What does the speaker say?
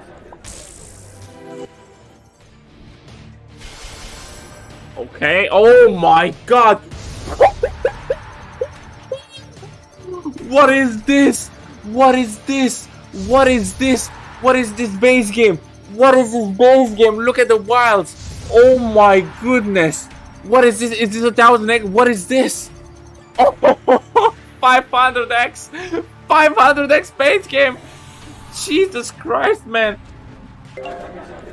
Okay. Oh my god. What is this? What is this? What is this? What is this base game? What is this base game? Look at the wilds. Oh my goodness. What is this? Is this 1000x? What is this? Oh, 500x. 500x base game. Jesus Christ, man.